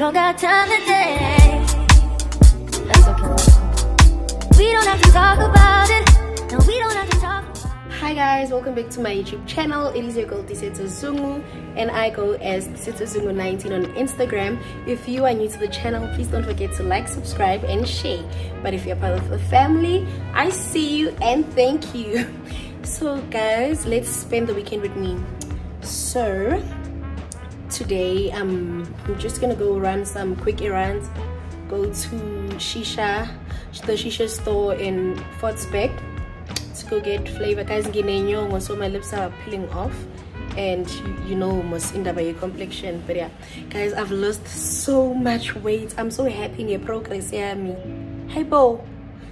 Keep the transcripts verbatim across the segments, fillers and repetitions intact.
don't got time today. That's okay. We don't have to talk about it. No, we don't have to talk about it. Hi guys, welcome back to my YouTube channel. It is your girl Tisetso Zungu and I go as Tisetso Zungu nineteen on Instagram. If you are new to the channel, please don't forget to like, subscribe and share. But if you're part of the family, I see you and thank you. So guys, let's spend the weekend with me. So today um I'm just gonna go run some quick errands, go to shisha the shisha store in Fortsbeck to go get flavor. Guys, so my lips are peeling off and you, you know must end up by your complexion. But yeah guys, I've lost so much weight. I'm so happy in your progress. Yeah, me hey bo.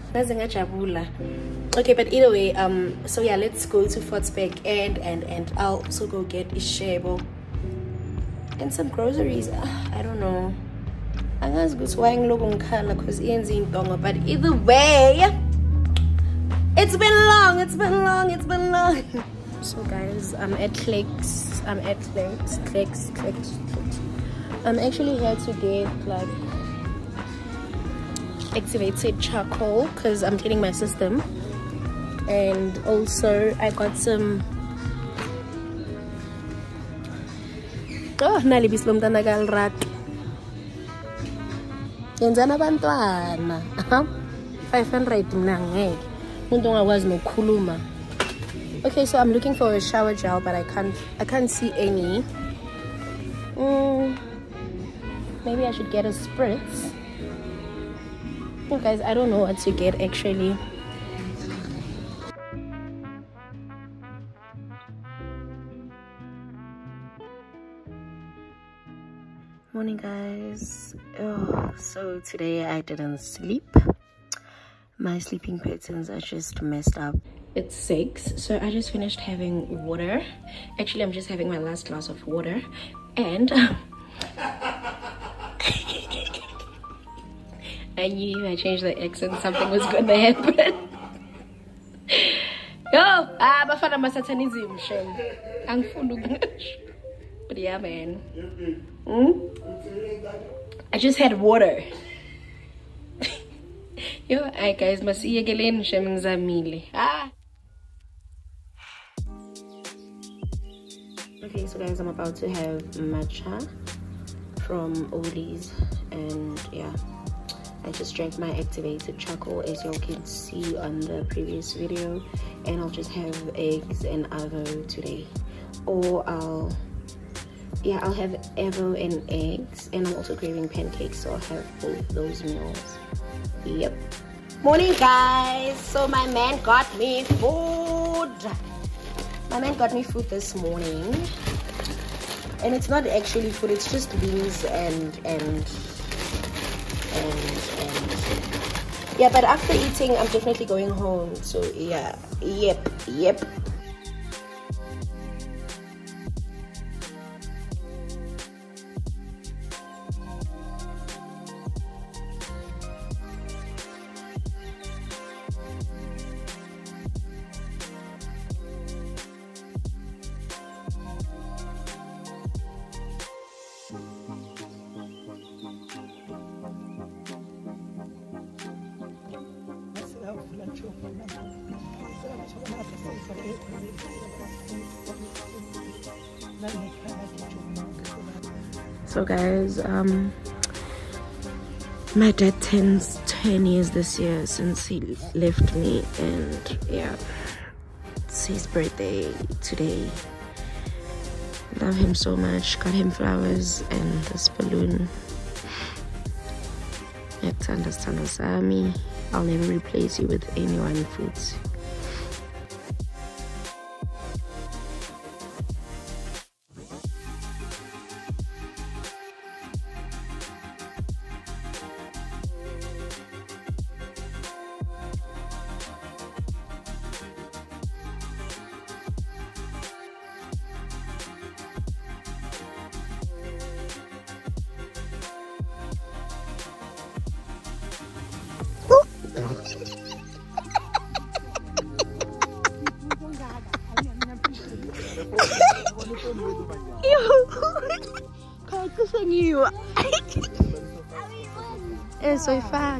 Okay, but either way, um so yeah, let's go to Fortsbeck and and and I'll also go get ishebo and some groceries. uh, I don't know, I guess go because but either way, it's been long it's been long it's been long. So guys, I'm at Clicks I'm at Clicks Clicks Clicks Clicks. I'm actually here to get like activated charcoal because I'm cleaning my system, and also I got some oh nalibis lomntana kalrat yenzana bantwana five hundred mna ngeke umuntu ongakwazi nokukhuluma. Okay, so I'm looking for a shower gel but I can't I can't see any. mm, maybe I should get a spritz. You guys, I don't know what to get actually. Morning guys. Oh, so today I didn't sleep. My sleeping patterns are just messed up. It's six, so I just finished having water. Actually, I'm just having my last glass of water, and I knew if I changed the accent, something was gonna happen. Yo, ah, bafana masatanism, shem. But yeah, man. Hmm? I just had water. Yo, I guys must see again, shem zamile. Ah. Okay, so guys, I'm about to have matcha from Ollie's, and yeah, I just drank my activated charcoal as y'all can see on the previous video, and I'll just have eggs and avo today, or I'll yeah I'll have avo and eggs, and I'm also craving pancakes, so I'll have both those meals. Yep. Morning guys. So my man got me food. My man got me food this morning, and it's not actually food, it's just beans and and and and yeah, but after eating I'm definitely going home. So yeah, yep yep So guys, um my dad turns ten years this year since he left me, and yeah, it's his birthday today. Love him so much. Got him flowers and this balloon. I'll never replace you with anyone foods. Ew. Kaya ko sa iyo. ezoyifaka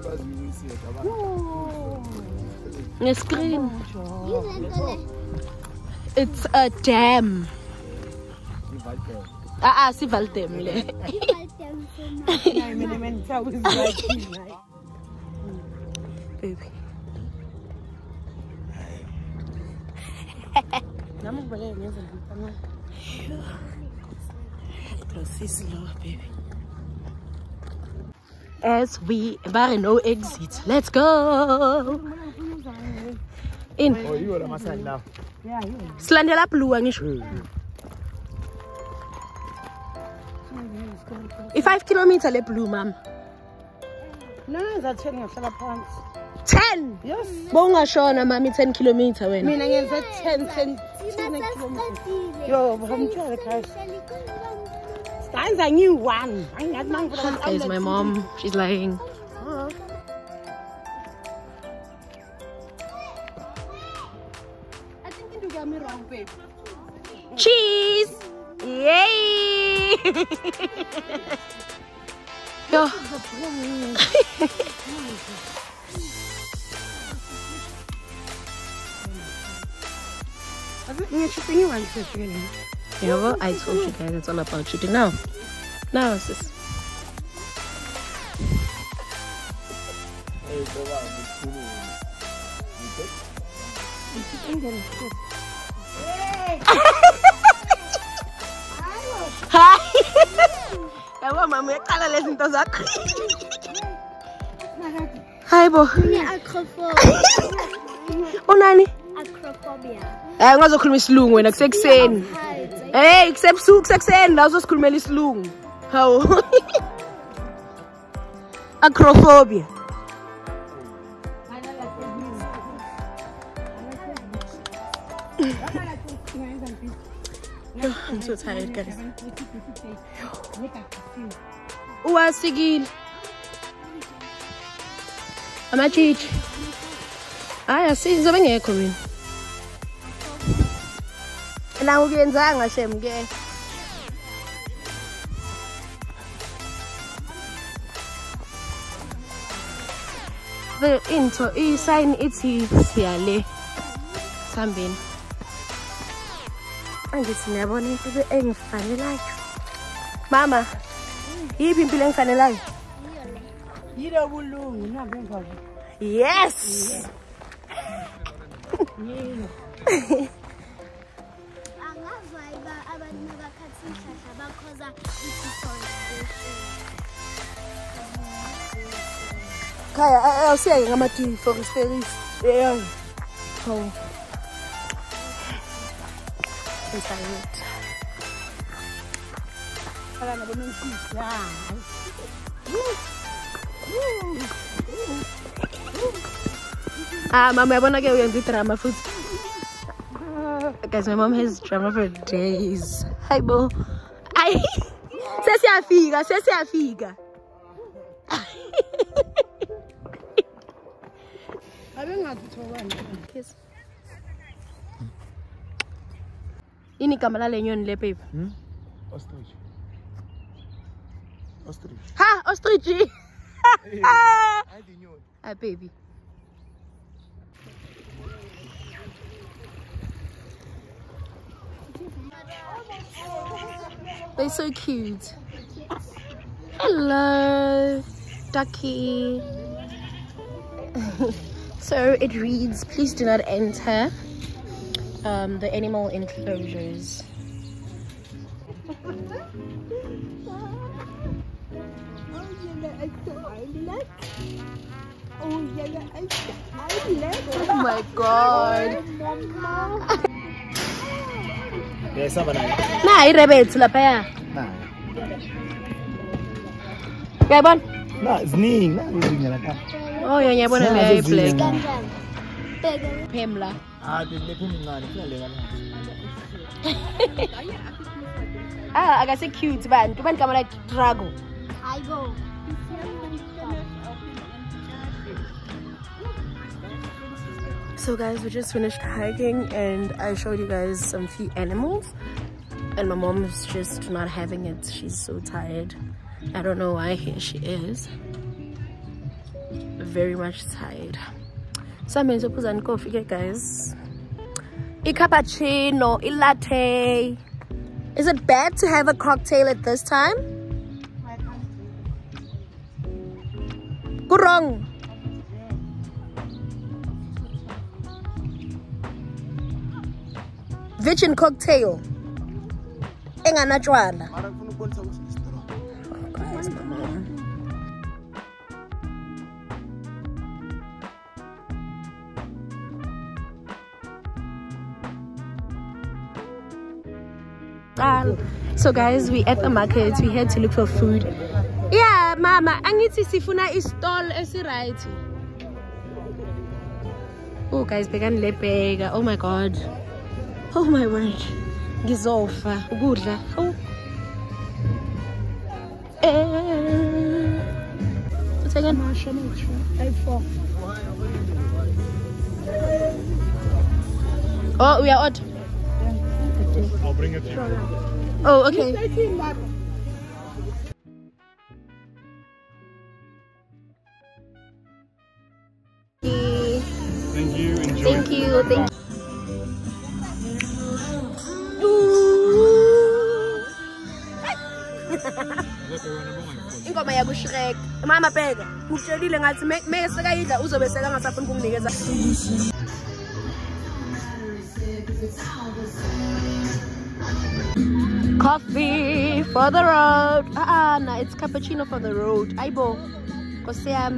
nge-screen. It's a dam. Ah, ah, Sivaldem le. Baby. As we bar no exit, let's go. In. Oh, you are a massage now. Yeah, Slandela blue angisho. I-five kilometer le blue, ma'am. No, that's ten ngihlala phansi. ten? Yes. Bongashona mami ten kilometer wena. Mina ngenza ten ten kilometers. Yo, ngomtshela guys. Stanza ngiyi one. Angathi mangivula. There's my mom. She's lying. Uh-huh. I think you got me wrong, babe. Cheese! Yay! Yo. Yeah, well, I told you guys it's all about shooting now. Now, sis. Hi! Yabo mama uyaqala lezi zinto zakho. Hayibo. Unani? Acrophobia. Eh ungazokhuluma isilungu wena kusekuseni. Hey, kusebusuku kusekuseni la uzosikhulumela isilungu. Hawo. Acrophobia. I'm so tired, guys. Uwasikile. Amachich. Aya sizo bengekho mina. La ukuyenzanga shem ke. The into I sign ithi siyale. Sambeni. Angithi ngiyabona into engifanelayo. Mama, yiphi impilo engifanelayo? Yilo bulungu nabe emva. Yes. Yilo. Angazwaiba abantu bakhathi ihlahla bakhoza i-deforestation. Khaya awusiyeke ngama-deforestation. Yeah. Oh. Inside. Ala nabo nomfisi. Ah, mama yabona ke uyenza drama futhi. Guys, my mom has drama for days. Hi bo. Ay. Sesiyafika, sesiyafika. Abengathi thobani. Kiss. Ini igama lale nyoni le baby? Hmm? Ostrich. Ostrich. Ha, ostrich. I didn't know. Ah, baby. They're so cute. Hello, ducky. So it reads, please do not enter um, the animal enclosures. Oh my god. Yes, I'm an Nah, i-rabbit lapha. Nah. Uyayibona? Nah, it's ning. Nah, it's ning lapha. Oh, yeah, ngiyabona Nah, leyo it's black. ning. Bheka. Pamela. Ah, the lephu mncane kuyalenga la. Ah, akase cute bantu. Bantu kama like Drago. Hayibo. So guys, we just finished hiking and I showed you guys some few animals and my mom is just not having it. She's so tired. I don't know why. Here she is. very much tired. So I'm going to put on coffee, okay, guys. A cappuccino, a latte. Is it bad to have a cocktail at this time? Go wrong. Virgin cocktail. Engana chwala. Oh, guys, my mom. So guys, we at the market. We had to look for food. Yeah, mama, angithi sifuna istall esiright. Oh guys, began lepega. Oh my god. Oh my word. Gizofa. Ukudla. Oh. Eh. What's again? Oh, we are out. I'll bring it. Oh, okay. Thank you. Enjoy. Thank you. Thank you. Ingoma yakushrek. Mama bheka. Utshelile ngathi mase kayidla uzobe seka ngasafuni kunginikeza. Coffee for the road. Ah, no, it's cappuccino for the road. Aibo. Kosiam.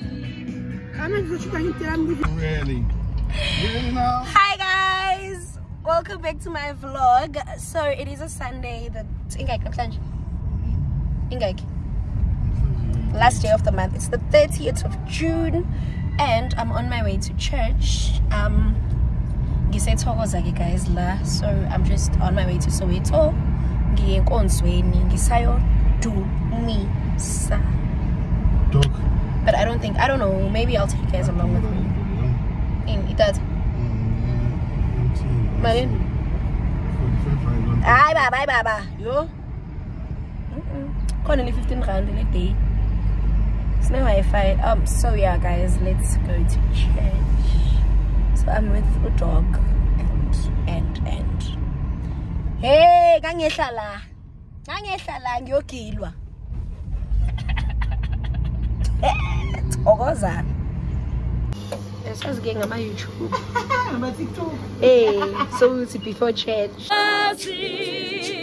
Really? Really now? Hi guys. Welcome back to my vlog. So it is a Sunday. The last day of the month. It's the thirtieth of June, and I'm on my way to church. Um, guys, la. So I'm just on my way to Soweto. Dog. But I don't think, I don't know, maybe I'll take you guys along with me. In it does. Marin? Ay, baba, baba. Yo? Only fifteen rand in a day. It's no Wi-Fi. Um, so yeah, guys, let's go to church. So I'm with a dog and, and, and. Hey, gangeshala. Gangeshala, ngiyogilwa. Thokoza. Esazi ngama YouTube. Ngama TikTok. Hey, so it's before church.